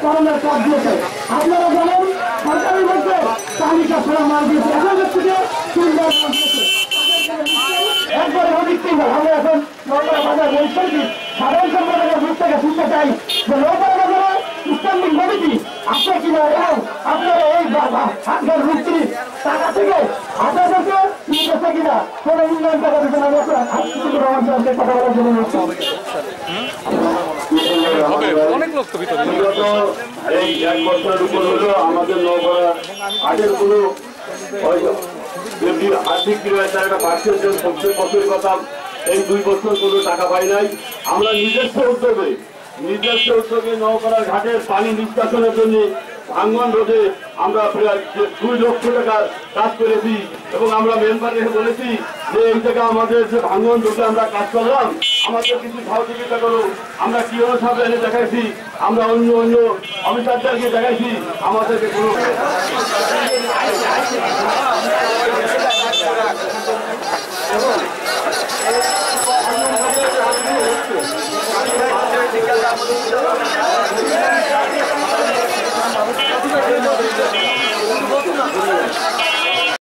করণের কাজ দিয়েছে। আপনারা জানেন সরকারি মধ্যে তালিকা ছাড়া মাল দিয়েছে, এখন থেকে 3 বার মাল দিয়েছে, একবারে অধিক 3 বার। আমরা এখন নৌপাড়া বাজার বরিশাল সাধারণ সম্পাদকের মুখ থেকে শুনতে চাই যে নৌপাড়া বাজারে স্ট্যান্ডিং কমিটি আছে কিনা এবং আপনারা এই হাজার রুক্তি টাকা থেকে আপনাদেরকে নিয়েছে কিনা কোন উন্নয়ন টাকা দিতে না কথা বলার জন্য অনেক লোক তো ভিতরে এই 1 বছরের উপর হলো আমাদের নৌপাড়া আগের কোনো আর্থিক একটা পার্সের জন্য 70 বছরের কথা এই 2 বছর কোনো টাকা পাই নাই। আমরা নিজস্ব উদ্যোগে নৌপাড়ার ঘাটের পানি নিষ্কাশনের জন্য ভাঙ্গন রোধে আমরা প্রায় 2 লক্ষ টাকার কাজ করেছি এবং আমরা মেম্বারকে বলেছি যে এই জায়গায় আমাদের যে ভাঙ্গন রোধে আমরা কাজ করলাম আমাদের কিছু সহযোগিতা করো। আমরা কি অনুসারে এনে দেখাইছি, আমরা অন্য অফিসারদেরকে দেখাইছি, আমাদেরকে কোনো